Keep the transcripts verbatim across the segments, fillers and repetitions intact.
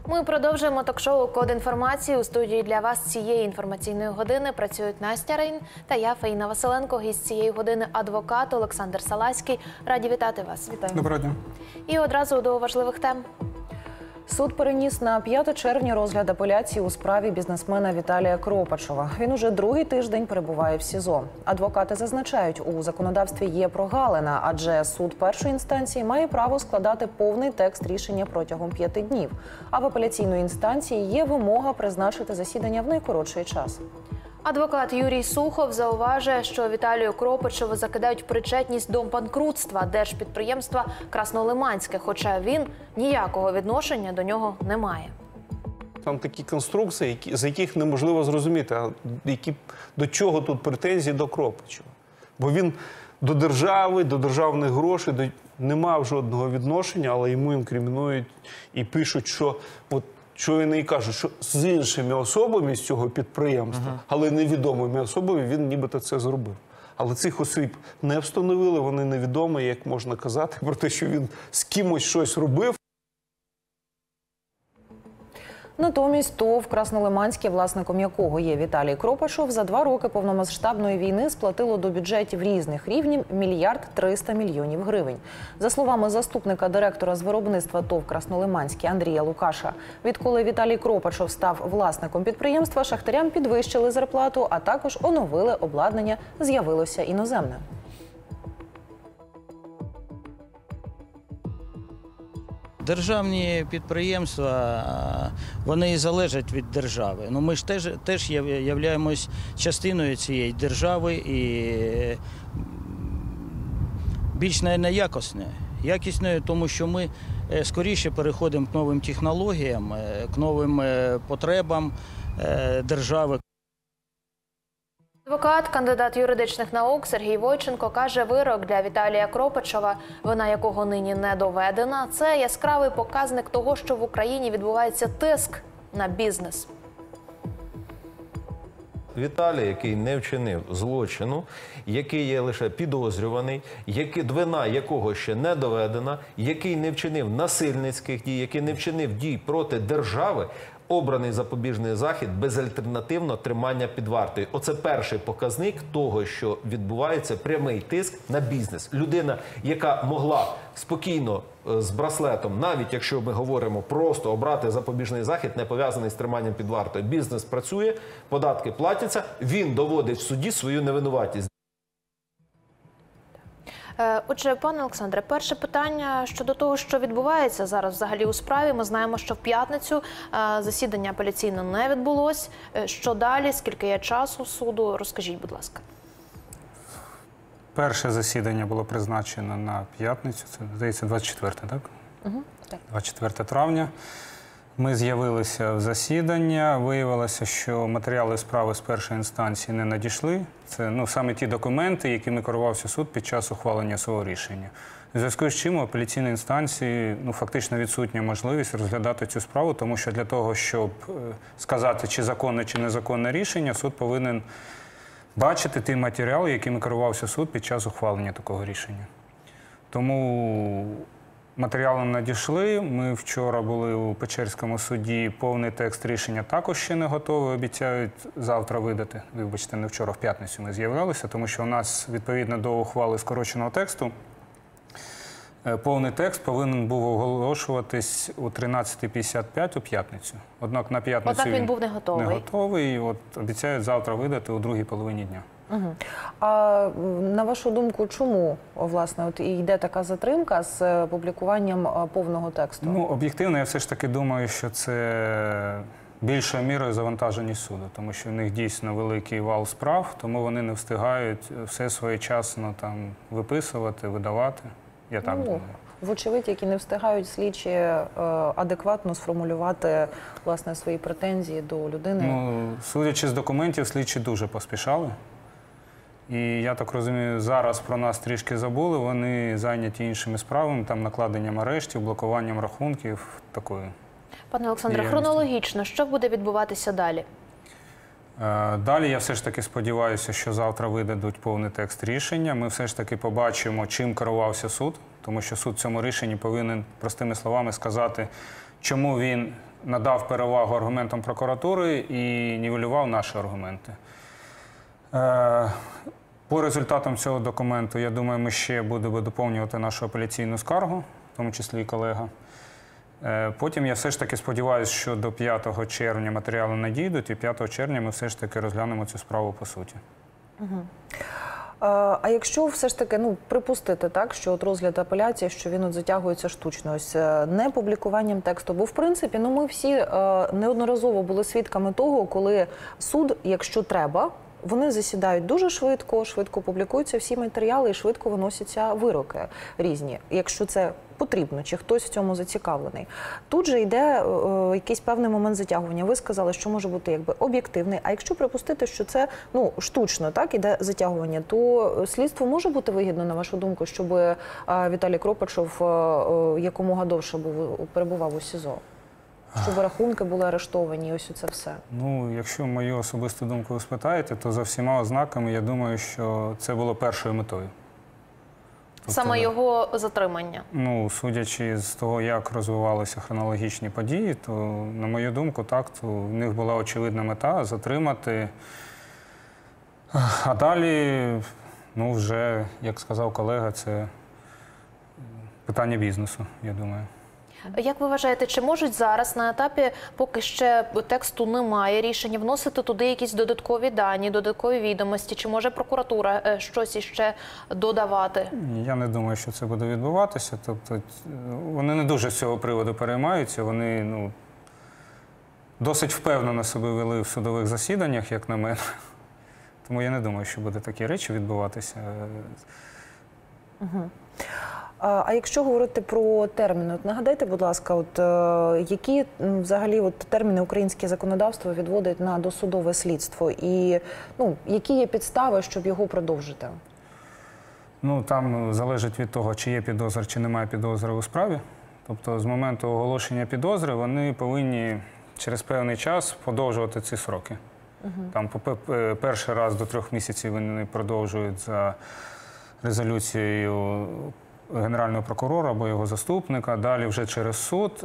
Ми продовжуємо ток-шоу «Код інформації». У студії для вас цієї інформаційної години працюють Настя Рейн та я, Фаїна Василенко. Гість цієї години – адвокат Олександр Саласький. Раді вітати вас. Вітаю. Доброго дня. І одразу до важливих тем. Суд переніс на п'яте червня розгляд апеляції у справі бізнесмена Віталія Кропачова. Він уже другий тиждень перебуває в СІЗО. Адвокати зазначають, у законодавстві є прогалина, адже суд першої інстанції має право складати повний текст рішення протягом п'яти днів. А в апеляційної інстанції є вимога призначити засідання в найкоротший час. Адвокат Юрій Сухов зауважує, що Віталію Кропачову закидають причетність до банкрутства держпідприємства «Краснолиманське», хоча він ніякого відношення до нього не має. Там такі конструкції, які, з яких неможливо зрозуміти, а які, до чого тут претензії до Кропачова. Бо він до держави, до державних грошей до, не мав жодного відношення, але йому інкримінують і пишуть, що от, що вони і кажуть, що з іншими особами з цього підприємства, uh-huh. але невідомими особами він нібито це зробив. Але цих осіб не встановили, вони невідомі, як можна казати, про те, що він з кимось щось робив. Натомість ТОВ «Краснолиманське», власником якого є Віталій Кропачов, за два роки повномасштабної війни сплатило до бюджетів різних рівнів мільярд триста мільйонів гривень. За словами заступника директора з виробництва ТОВ «Краснолиманське» Андрія Лукаша, відколи Віталій Кропачов став власником підприємства, шахтарям підвищили зарплату, а також оновили обладнання, з'явилося іноземне. Державні підприємства, вони і залежать від держави. Ну, ми ж теж, теж являємось частиною цієї держави і більш, мабуть, якісною. Якісною, тому що ми скоріше переходимо к новим технологіям, к новим потребам держави. Адвокат, кандидат юридичних наук Сергій Войченко каже, вирок для Віталія Кропачова, вина якого нині не доведена, це яскравий показник того, що в Україні відбувається тиск на бізнес. Віталій, який не вчинив злочину, який є лише підозрюваний, вина якого ще не доведена, який не вчинив насильницьких дій, який не вчинив дій проти держави, обраний запобіжний захід безальтернативно тримання під вартою. Оце перший показник того, що відбувається прямий тиск на бізнес. Людина, яка могла спокійно з браслетом, навіть якщо ми говоримо просто обрати запобіжний захід, не пов'язаний з триманням під вартою. Бізнес працює, податки платяться, він доводить в суді свою невинуватість. Отже, пане Олександре, перше питання щодо того, що відбувається зараз взагалі у справі. Ми знаємо, що в п'ятницю засідання апеляційне не відбулось. Що далі? Скільки є часу суду? Розкажіть, будь ласка. Перше засідання було призначено на п'ятницю, це, здається, двадцять четверте, так? Угу, так. двадцять четверте травня. Ми з'явилися в засідання, виявилося, що матеріали справи з першої інстанції не надійшли. Це ну, саме ті документи, якими керувався суд під час ухвалення свого рішення. У зв'язку з чим у апеляційній інстанції ну, фактично відсутня можливість розглядати цю справу, тому що для того, щоб сказати, чи законне, чи незаконне рішення, суд повинен бачити ті матеріали, якими керувався суд під час ухвалення такого рішення. Тому матеріали надійшли. Ми вчора були у Печерському суді. Повний текст рішення також ще не готовий. Обіцяють завтра видати. Вибачте, не вчора, в п'ятницю ми з'являлися, тому що у нас, відповідно до ухвали скороченого тексту, повний текст повинен був оголошуватись у тринадцята п'ятдесят п'ять у п'ятницю. Однак на п'ятницю він, він був не готовий. Не готовий. І от обіцяють завтра видати у другій половині дня. Угу. А на вашу думку, чому, власне, от йде така затримка з публікуванням повного тексту? Ну, об'єктивно, я все ж таки думаю, що це більшою мірою завантаженість суду, тому що в них дійсно великий вал справ, тому вони не встигають все своєчасно там виписувати, видавати. Я так ну, думаю. Вочевидь, які не встигають слідчі е, адекватно сформулювати, власне, свої претензії до людини. Ну, судячи з документів, слідчі дуже поспішали. І я так розумію, зараз про нас трішки забули, вони зайняті іншими справами, там накладенням арештів, блокуванням рахунків, такою. Пане Олександре, хронологічно, що буде відбуватися далі? Далі я все ж таки сподіваюся, що завтра видадуть повний текст рішення. Ми все ж таки побачимо, чим керувався суд, тому що суд в цьому рішенні повинен, простими словами, сказати, чому він надав перевагу аргументам прокуратури і нівелював наші аргументи. Е, По результатам цього документу, я думаю, ми ще будемо доповнювати нашу апеляційну скаргу, в тому числі і колега. Е, Потім я все ж таки сподіваюся, що до п'ятого червня матеріали надійдуть, і п'ятого червня ми все ж таки розглянемо цю справу по суті. Угу. А якщо все ж таки, ну, припустити, так, що от розгляд апеляції, що він от затягується штучно, ось не публікуванням тексту, бо в принципі, ну, ми всі е, неодноразово були свідками того, коли суд, якщо треба, вони засідають дуже швидко, швидко публікуються всі матеріали і швидко виносяться вироки різні, якщо це потрібно, чи хтось в цьому зацікавлений. Тут же йде е, якийсь певний момент затягування. Ви сказали, що може бути якби об'єктивний, а якщо припустити, що це, ну, штучно, так, іде затягування, то слідство може бути вигідно, на вашу думку, щоб е, Віталій Кропачов е, е, якомога довше був, перебував у СІЗО? Щоб рахунки були арештовані, ось це все. Ну, якщо мою особисту думку ви спитаєте, то за всіма ознаками, я думаю, що це було першою метою. Тобто, Саме його затримання? Ну, судячи з того, як розвивалися хронологічні події, то, на мою думку, так, то в них була очевидна мета – затримати. А далі, ну, вже, як сказав колега, це питання бізнесу, я думаю. Як ви вважаєте, чи можуть зараз на етапі, поки ще тексту немає рішення, вносити туди якісь додаткові дані, додаткові відомості? Чи може прокуратура щось іще додавати? Я не думаю, що це буде відбуватися. Тобто вони не дуже з цього приводу переймаються. Вони, ну, досить впевнено себе вели в судових засіданнях, як на мене. Тому я не думаю, що буде такі речі відбуватися. Угу. А якщо говорити про терміни, от нагадайте, будь ласка, от е, які взагалі от терміни українське законодавство відводить на досудове слідство, і, ну, які є підстави, щоб його продовжити? Ну, там залежить від того, чи є підозра, чи немає підозри у справі. Тобто з моменту оголошення підозри вони повинні через певний час подовжувати ці сроки. Угу. Там перший раз до трьох місяців вони продовжують за резолюцією Генерального прокурора або його заступника, далі вже через суд.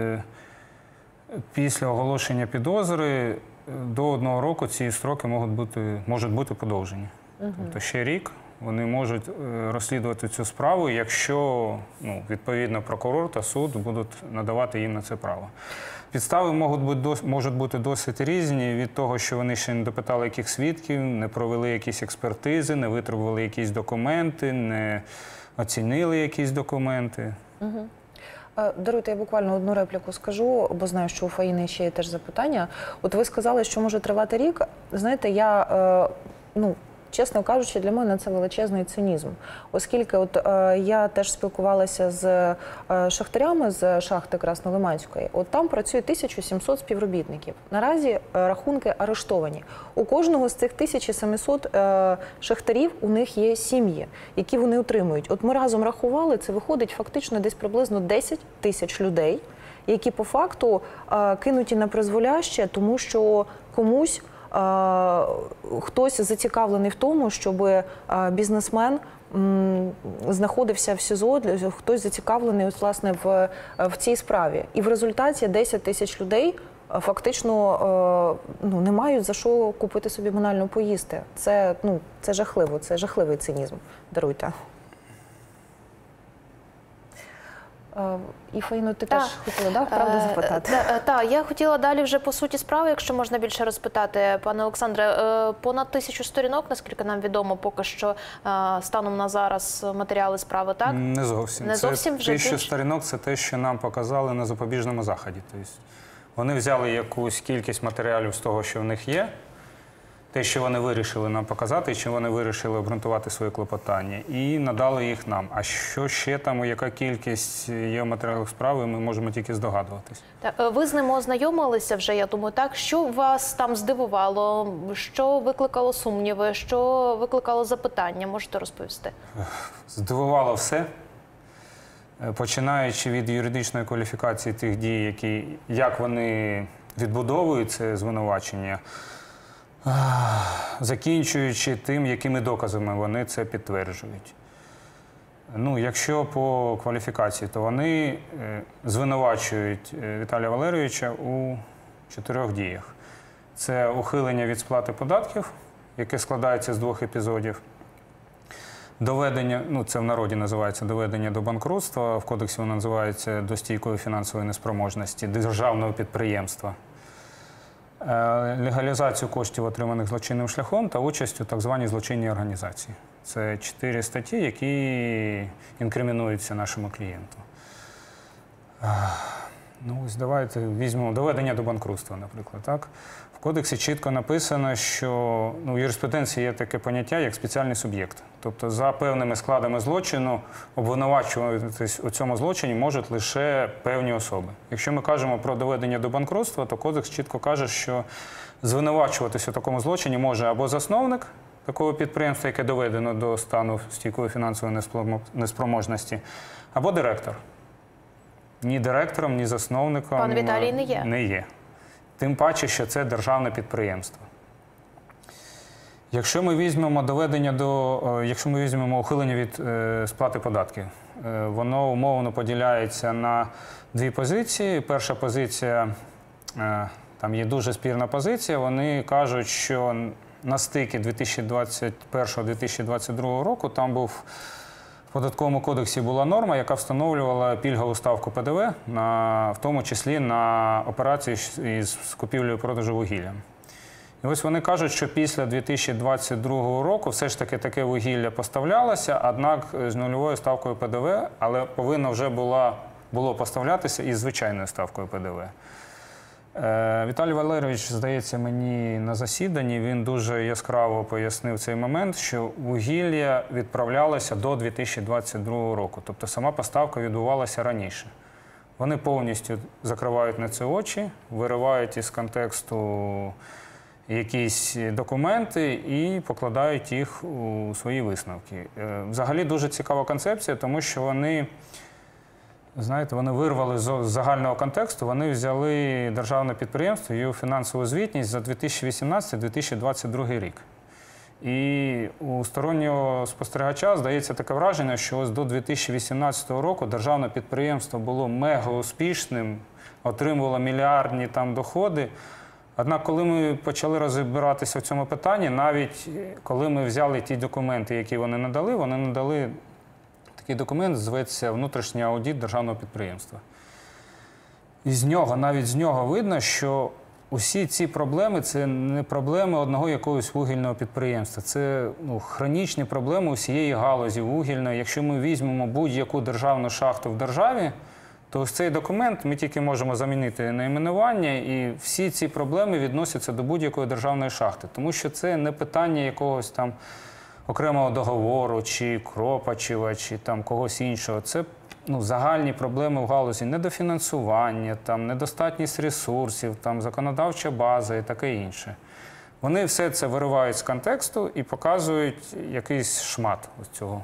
Після оголошення підозри до одного року ці строки можуть бути, можуть бути подовжені. Угу. Тобто ще рік вони можуть розслідувати цю справу, якщо, ну, відповідно прокурор та суд будуть надавати їм на це право. Підстави можуть бути, можуть бути досить різні, від того, що вони ще не допитали яких свідків, не провели якісь експертизи, не витребували якісь документи, не оцінили якісь документи. Угу. Даруйте, я буквально одну репліку скажу, бо знаю, що у Фаїни ще є теж запитання. От ви сказали, що може тривати рік. Знаєте, я, е, ну, чесно кажучи, для мене це величезний цинізм. Оскільки от, е, я теж спілкувалася з е, шахтарями з шахти Краснолиманської. От там працює тисяча сімсот співробітників. Наразі е, рахунки арештовані. У кожного з цих тисяча сімсот е, шахтарів у них є сім'ї, які вони утримують. От ми разом рахували, це виходить фактично десь приблизно десять тисяч людей, які по факту е, кинуті на призволяще, тому що комусь хтось зацікавлений в тому, щоб бізнесмен знаходився в СІЗО, хтось зацікавлений, ось, власне, в, в цій справі. І в результаті десять тисяч людей фактично, ну, не мають за що купити собі банально поїсти. Це, ну, це жахливо, це жахливий цинізм. Даруйте. І, Фаїно, ти та, теж хотіла, да, правду запитати? Так, та, я хотіла далі вже по суті справи, якщо можна більше розпитати. Пане Олександре, понад тисячу сторінок, наскільки нам відомо, поки що станом на зараз матеріали справи, так? Не зовсім. Не зовсім вже тисячу сторінок – це те, що нам показали на запобіжному заході. Тобто вони взяли якусь кількість матеріалів з того, що в них є, те, що вони вирішили нам показати, і чи вони вирішили обґрунтувати своє клопотання, і надали їх нам. А що ще там, яка кількість є в матеріалах справи, ми можемо тільки здогадуватись. Так, ви з ними ознайомилися вже, я думаю, так? Що вас там здивувало, що викликало сумніви, що викликало запитання? Можете розповісти? Здивувало все. Починаючи від юридичної кваліфікації тих дій, які, як вони відбудовують це звинувачення, закінчуючи тим, якими доказами вони це підтверджують. Ну, якщо по кваліфікації, то вони е, звинувачують е, Віталія Валерійовича у чотирьох діях. Це ухилення від сплати податків, яке складається з двох епізодів. Доведення, ну це в народі називається доведення до банкрутства, в кодексі воно називається до стійкої фінансової неспроможності державного підприємства. Е, легалізацію коштів, отриманих злочинним шляхом, та участь у так званій злочинній організації. Це чотири статті, які інкримінуються нашому клієнту. Ну, ось давайте візьмемо доведення до банкрутства, наприклад. Так? В кодексі чітко написано, що ну, в юриспруденції є таке поняття, як спеціальний суб'єкт. Тобто за певними складами злочину обвинувачуватись у цьому злочині можуть лише певні особи. Якщо ми кажемо про доведення до банкрутства, то кодекс чітко каже, що звинувачуватись у такому злочині може або засновник такого підприємства, яке доведено до стану стійкої фінансової неспроможності, або директор. Ні директором, ні засновником Пан Віталій не є. Не є. Тим паче, що це державне підприємство. Якщо ми візьмемо доведення до, якщо ми візьмемо ухилення від е, сплати податків, е, воно умовно поділяється на дві позиції. Перша позиція, е, там є дуже спірна позиція, вони кажуть, що на стикі дві тисячі двадцять першого - дві тисячі двадцять другого року там був в Податковому кодексі була норма, яка встановлювала пільгову ставку Пе Де Ве, на, в тому числі на операції із купівлею продажу вугілля. І ось вони кажуть, що після дві тисячі двадцять другого року все ж таки таке вугілля поставлялося, однак з нульовою ставкою Пе Де Ве, але повинно вже була, було поставлятися із звичайною ставкою Пе Де Ве. Віталій Валерійович, здається, мені на засіданні, він дуже яскраво пояснив цей момент, що вугілля відправлялося до дві тисячі двадцять другого року, тобто сама поставка відбувалася раніше. Вони повністю закривають на це очі, виривають із контексту якісь документи і покладають їх у свої висновки. Взагалі дуже цікава концепція, тому що вони... Знаєте, вони вирвали з загального контексту, вони взяли державне підприємство і його фінансову звітність за дві тисячі вісімнадцятий - дві тисячі двадцять другий рік. І у стороннього спостерігача здається таке враження, що ось до дві тисячі вісімнадцятого року державне підприємство було мега успішним, отримувало мільярдні там доходи. Однак, коли ми почали розбиратися в цьому питанні, навіть коли ми взяли ті документи, які вони надали, вони надали такий документ, зветься «Внутрішній аудит державного підприємства». І з нього, навіть з нього видно, що усі ці проблеми – це не проблеми одного якогось вугільного підприємства. Це ну, хронічні проблеми усієї галузі вугільної. Якщо ми візьмемо будь-яку державну шахту в державі, то ось цей документ ми тільки можемо замінити найменування, і всі ці проблеми відносяться до будь-якої державної шахти. Тому що це не питання якогось там окремого договору, чи Кропачева, чи там когось іншого. Це ну, загальні проблеми в галузі недофінансування, там, недостатність ресурсів, там, законодавча база і таке інше. Вони все це виривають з контексту і показують якийсь шмат ось цього.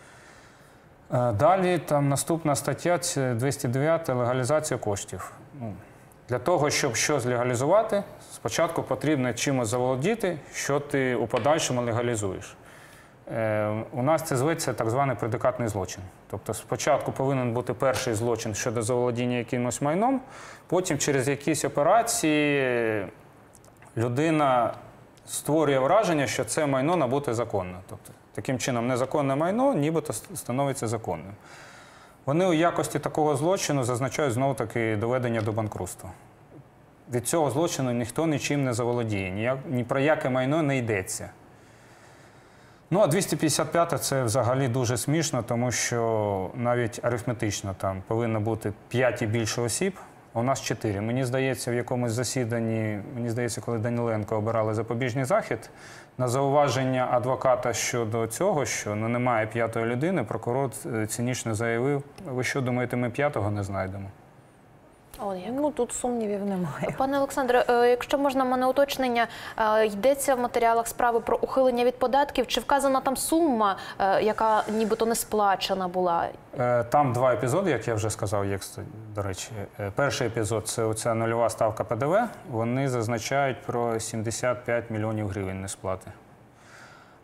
Далі там наступна стаття – це двісті дев'ята легалізація коштів. Ну, для того, щоб щось легалізувати, спочатку потрібно чимось заволодіти, що ти у подальшому легалізуєш. Е, у нас це зветься так званий предикатний злочин. Тобто спочатку повинен бути перший злочин щодо заволодіння якимось майном, потім через якісь операції людина створює враження, що це майно набуте законно. Тобто, таким чином, незаконне майно нібито становиться законним. Вони у якості такого злочину зазначають знову-таки доведення до банкрутства. Від цього злочину ніхто нічим не заволодіє, ні, ні про яке майно не йдеться. Ну, а двісті п'ятдесят п'ята – це взагалі дуже смішно, тому що навіть арифметично там повинно бути п'ять і більше осіб, а у нас чотири. Мені здається, в якомусь засіданні, мені здається, коли Даниленко обирали запобіжний захід, на зауваження адвоката щодо цього, що ну, немає п'ятої людини, прокурор цинічно заявив: ви що думаєте, ми п'ятого не знайдемо? О, як. Ну, тут сумнівів немає. Пане Олександре, якщо можна, в мене уточнення, йдеться в матеріалах справи про ухилення від податків, чи вказана там сума, яка нібито не сплачена була? Там два епізоди, як я вже сказав, як, до речі. Перший епізод – це оця нульова ставка Пе Де Ве, вони зазначають про сімдесят п'ять мільйонів гривень несплати.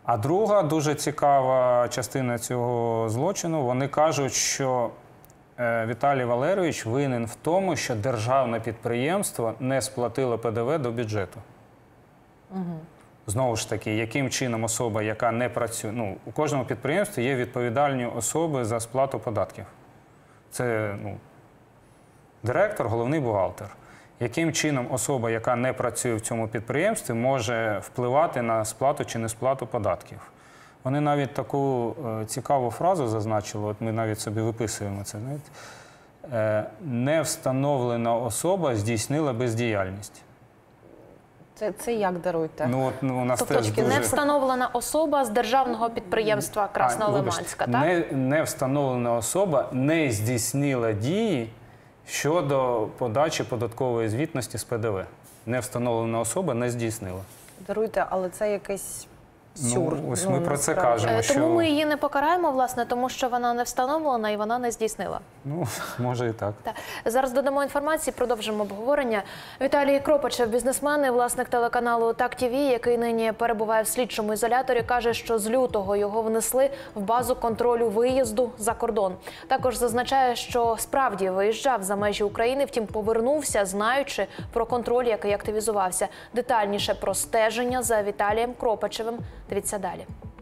А друга дуже цікава частина цього злочину. Вони кажуть, що е, Віталій Валерійович винен в тому, що державне підприємство не сплатило Пе Де Ве до бюджету. Угу. Знову ж таки, яким чином особа, яка не працює... Ну, у кожному підприємстві є відповідальні особи за сплату податків. Це ну, директор, головний бухгалтер. Яким чином особа, яка не працює в цьому підприємстві, може впливати на сплату чи не сплату податків? Вони навіть таку е, цікаву фразу зазначили, от ми навіть собі виписуємо це, знаєте. Е, не встановлена особа здійснила бездіяльність. Це, це як даруйте? Ну, от, ну, у нас Тобто теж дуже... не встановлена особа з державного підприємства Краснолиманська, а, так? Не, не встановлена особа не здійснила дії щодо подачі податкової звітності з Пе Де Ве. Не встановлена особа не здійснила. Даруйте, але це якийсь сюр. Ну, ось ну, ми про це насправді. кажемо. Е, що... Тому ми її не покараємо, власне, тому що вона не встановлена і вона не здійснила. Ну, може і так. Так. Зараз додамо інформації, продовжимо обговорення. Віталій Кропачев, бізнесмен і власник телеканалу Так Ті Ві, який нині перебуває в слідчому ізоляторі, каже, що з лютого його внесли в базу контролю виїзду за кордон. Також зазначає, що справді виїжджав за межі України, втім повернувся, знаючи про контроль, який активізувався. Детальніше про стеження за Віталієм Кропачевим дивіться далі.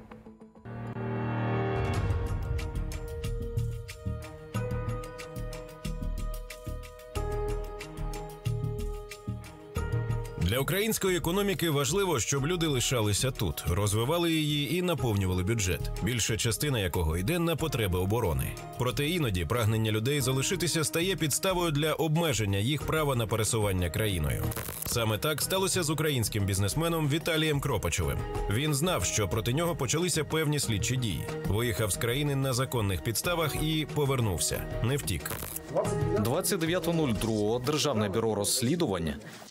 Для української економіки важливо, щоб люди лишалися тут, розвивали її і наповнювали бюджет, більша частина якого йде на потреби оборони. Проте іноді прагнення людей залишитися стає підставою для обмеження їх права на пересування країною. Саме так сталося з українським бізнесменом Віталієм Кропачевим. Він знав, що проти нього почалися певні слідчі дії. Виїхав з країни на законних підставах і повернувся. Не втік. двадцять дев'ятого другого Державне бюро розслідувань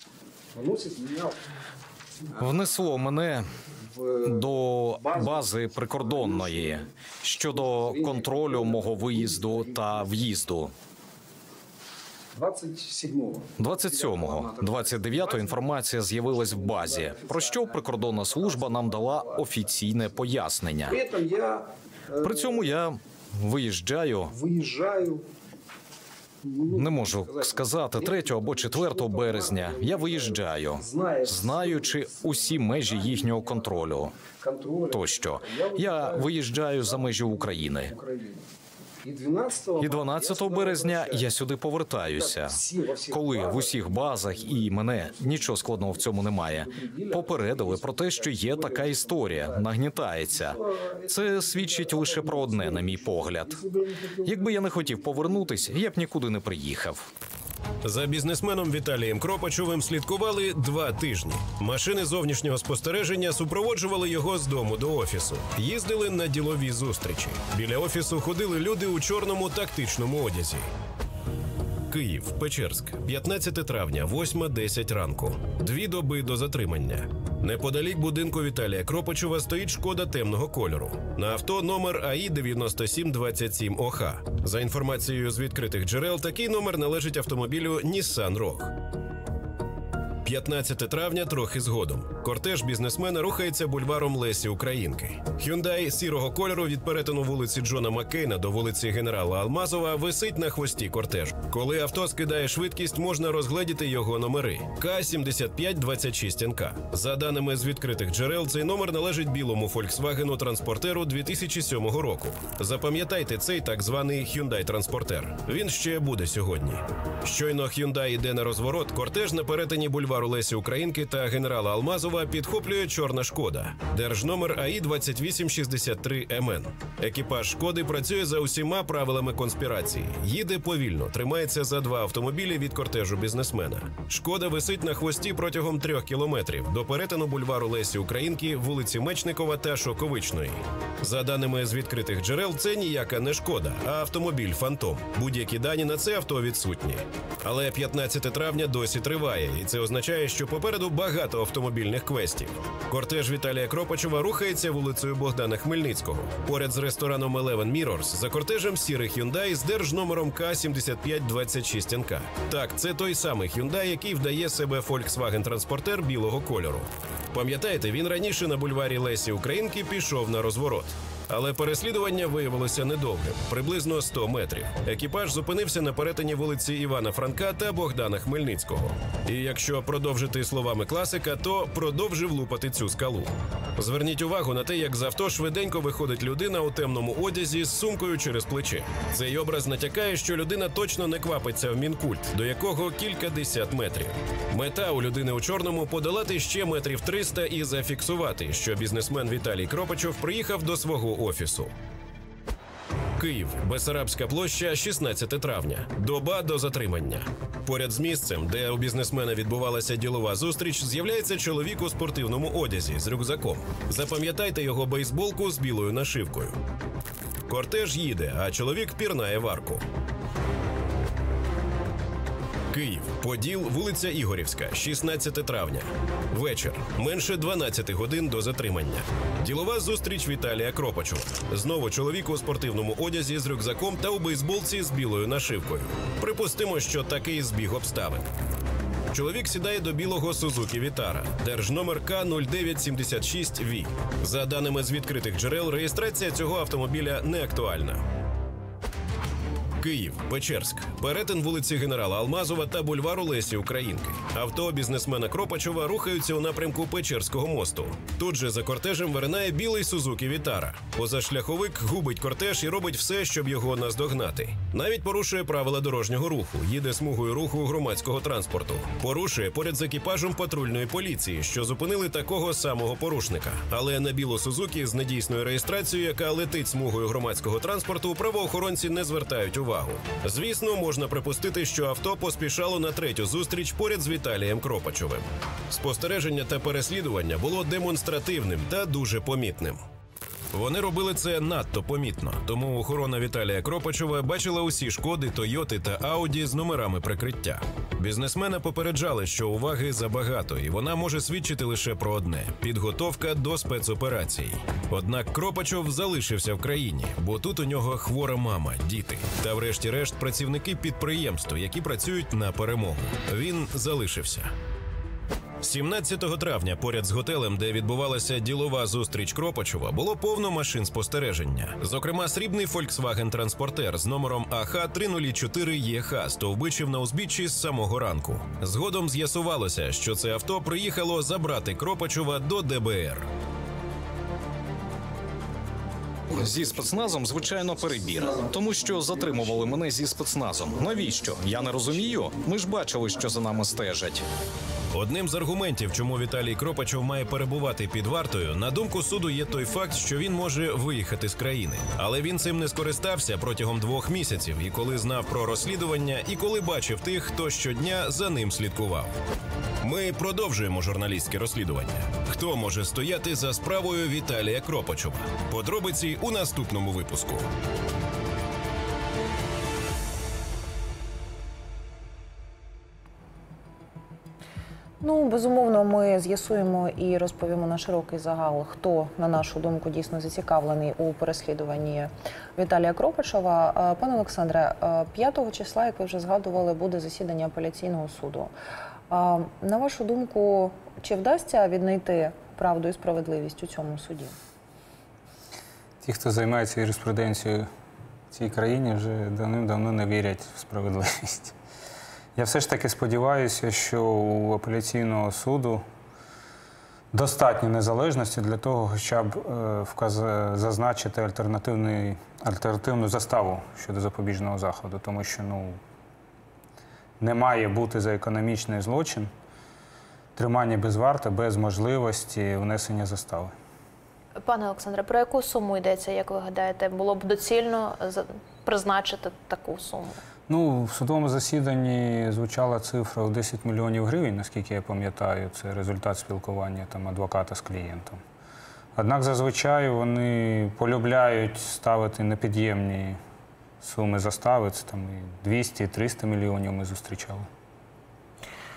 внесло мене до бази прикордонної щодо контролю мого виїзду та в'їзду. двадцять сьомого, двадцять дев'ятого інформація з'явилась в базі, про що прикордонна служба нам дала офіційне пояснення. При цьому я виїжджаю, не можу сказати, третього або четвертого березня я виїжджаю, знаючи усі межі їхнього контролю. Тощо, я виїжджаю за межі України. І дванадцятого березня я сюди повертаюся, коли в усіх базах, і мене, нічого складного в цьому немає, попередили про те, що є така історія, нагнітається. Це свідчить лише про одне, на мій погляд. Якби я не хотів повернутись, я б нікуди не приїхав. За бізнесменом Віталієм Кропачевим слідкували два тижні. Машини зовнішнього спостереження супроводжували його з дому до офісу. Їздили на ділові зустрічі. Біля офісу ходили люди у чорному тактичному одязі. Київ, Печерськ, п'ятнадцяте травня, восьма десять ранку. Дві доби до затримання. Неподалік будинку Віталія Кропачева стоїть Шкода темного кольору. На авто номер А І дев'яносто сім двадцять сім О Х. За інформацією з відкритих джерел, такий номер належить автомобілю Nissan Rogue. п'ятнадцяте травня трохи згодом. Кортеж бізнесмена рухається бульваром Лесі Українки. Hyundai сірого кольору від перетину вулиці Джона Маккейна до вулиці Генерала Алмазова висить на хвості кортежу. Коли авто скидає швидкість, можна розгледіти його номери. К сімдесят п'ять двадцять шість Н К. За даними з відкритих джерел, цей номер належить білому Volkswagen Транспортеру дві тисячі сьомого року. Запам'ятайте цей так званий Hyundai Транспортер. Він ще буде сьогодні. Щойно Hyundai йде на розворот, кортеж на перетині бульвару Лесі Українки та Генерала Алмазова підхоплює чорна Шкода. Держномер А І двадцять вісім шістдесят три М Н. Екіпаж Шкоди працює за усіма правилами конспірації. Їде повільно, тримається за два автомобілі від кортежу бізнесмена. Шкода висить на хвості протягом трьох кілометрів до перетину бульвару Лесі Українки, вулиці Мечникова та Шоковичної. За даними з відкритих джерел, це ніяка не Шкода, а автомобіль «Фантом». Будь-які дані на це авто відсутні. Але п'ятнадцяте травня досі триває, і це означає, що попереду багато автомобільних різних квестів. Кортеж Віталія Кропачова рухається вулицею Богдана Хмельницького. Поряд з рестораном Eleven Mirrors за кортежем сірий Hyundai з держномером К сімдесят п'ять двадцять шість ен ка. Так, це той самий Hyundai, який вдає себе Volkswagen-транспортер білого кольору. Пам'ятаєте, він раніше на бульварі Лесі Українки пішов на розворот. Але переслідування виявилося недовгим – приблизно сто метрів. Екіпаж зупинився на перетині вулиці Івана Франка та Богдана Хмельницького. І якщо продовжити словами класика, то продовжив лупати цю скалу. Зверніть увагу на те, як з авто швиденько виходить людина у темному одязі з сумкою через плече. Цей образ натякає, що людина точно не квапиться в Мінкульт, до якого кількадесят метрів. Мета у людини у чорному – подолати ще метрів триста і зафіксувати, що бізнесмен Віталій Кропачов приїхав до свого офісу. Київ. Бессарабська площа, шістнадцяте травня. Доба до затримання. Поряд з місцем, де у бізнесмена відбувалася ділова зустріч, з'являється чоловік у спортивному одязі з рюкзаком. Запам'ятайте його бейсболку з білою нашивкою. Кортеж їде, а чоловік пірнає в арку. Київ. Поділ, вулиця Ігорівська, шістнадцяте травня. Вечір. Менше дванадцяти годин до затримання. Ділова зустріч Віталія Кропачова. Знову чоловік у спортивному одязі з рюкзаком та у бейсболці з білою нашивкою. Припустимо, що такий збіг обставин. Чоловік сідає до білого Сузукі Вітара, держномер К нуль дев'ять сімдесят шість Ві. За даними з відкритих джерел, реєстрація цього автомобіля не актуальна. Київ, Печерськ. Перетин вулиці Генерала Алмазова та бульвару Лесі Українки. Авто бізнесмена Кропачова рухаються у напрямку Печерського мосту. Тут же за кортежем виринає білий Сузукі Вітара. Позашляховик губить кортеж і робить все, щоб його наздогнати. Навіть порушує правила дорожнього руху, їде смугою руху громадського транспорту. Порушує поряд з екіпажем патрульної поліції, що зупинили такого самого порушника. Але на білу Сузукі з недійсною реєстрацією, яка летить смугою громадського транспорту, правоохоронці не звертають увагу. Звісно, можна припустити, що авто поспішало на третю зустріч поряд з Віталієм Кропачовим. Спостереження та переслідування було демонстративним та дуже помітним. Вони робили це надто помітно, тому охорона Віталія Кропачова бачила усі Шкоди, Тойоти та Ауді з номерами прикриття. Бізнесмена попереджали, що уваги забагато, і вона може свідчити лише про одне – підготовка до спецоперації. Однак Кропачов залишився в країні, бо тут у нього хвора мама, діти та врешті-решт працівники підприємства, які працюють на перемогу. Він залишився. сімнадцятого травня поряд з готелем, де відбувалася ділова зустріч Кропачова, було повно машин спостереження. Зокрема, срібний Volkswagen-транспортер з номером А Х три нуль чотири Є Х стовбичив на узбіччі з самого ранку. Згодом з'ясувалося, що це авто приїхало забрати Кропачова до Де Бе Ер. Зі спецназом, звичайно, перебір. Тому що затримували мене зі спецназом. Навіщо? Я не розумію. Ми ж бачили, що за нами стежать. Одним з аргументів, чому Віталій Кропачов має перебувати під вартою, на думку суду є той факт, що він може виїхати з країни. Але він цим не скористався протягом двох місяців, і коли знав про розслідування, і коли бачив тих, хто щодня за ним слідкував. Ми продовжуємо журналістське розслідування. Хто може стояти за справою Віталія Кропачова? Подробиці у наступному випуску. Ну, безумовно, ми з'ясуємо і розповімо на широкий загал, хто, на нашу думку, дійсно зацікавлений у переслідуванні Віталія Кропачова. Пане Олександре, п'ятого числа, як ви вже згадували, буде засідання апеляційного суду. На вашу думку, чи вдасться віднайти правду і справедливість у цьому суді? Ті, хто займається юриспруденцією в цій країні, вже давним-давно не вірять в справедливість. Я все ж таки сподіваюся, що у апеляційного суду достатньо незалежності для того, хоча б вказ... зазначити альтернативний... альтернативну заставу щодо запобіжного заходу, тому що ну, не має бути за економічний злочин тримання без варти, без можливості внесення застави. Пане Олександре, про яку суму йдеться, як ви гадаєте? Було б доцільно призначити таку суму? Ну, в судовому засіданні звучала цифра у десять мільйонів гривень, наскільки я пам'ятаю, це результат спілкування там, адвоката з клієнтом. Однак зазвичай вони полюбляють ставити непід'ємні суми застави, це там і двісті, і триста мільйонів ми зустрічали.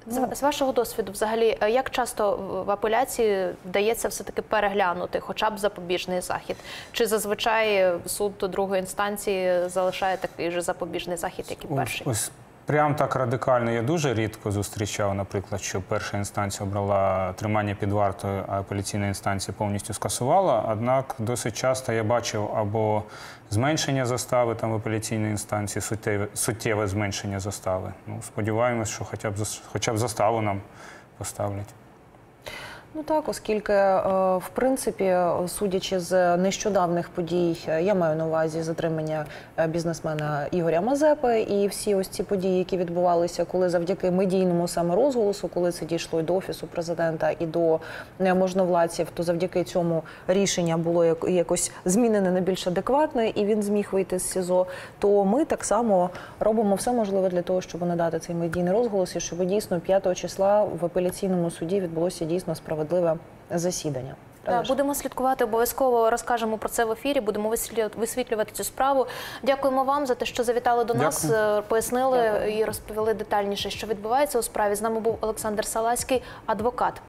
З, з вашого досвіду, взагалі, е, як часто в апеляції вдається все-таки переглянути хоча б запобіжний захід? Чи зазвичай суд другої інстанції залишає такий же запобіжний захід, як і перший? Ось, ось прям так радикально я дуже рідко зустрічав, наприклад, що перша інстанція обрала тримання під вартою, а апеляційна інстанція повністю скасувала. Однак досить часто я бачив або зменшення застави там в апеляційній інстанції, суттєве, суттєве зменшення застави. Ну, сподіваємось, що хоча б, зас- хоча б заставу нам поставлять. Ну так, оскільки, е, в принципі, судячи з нещодавних подій, е, я маю на увазі затримання е, бізнесмена Ігоря Мазепи і всі ось ці події, які відбувалися, коли завдяки медійному саме розголосу, коли це дійшло і до Офісу президента, і до е, можновладців, то завдяки цьому рішення було як- якось змінене на більш адекватне, і він зміг вийти з СІЗО, то ми так само робимо все можливе для того, щоб надати цей медійний розголос, і щоб дійсно п'ятого числа в апеляційному суді відбулося дійсно справедливе засідання. Так, будемо слідкувати, обов'язково розкажемо про це в ефірі, будемо висвітлювати, висвітлювати цю справу. Дякуємо вам за те, що завітали до нас, Дякую. пояснили і розповіли детальніше, що відбувається у справі. З нами був Олександр Саласький, адвокат.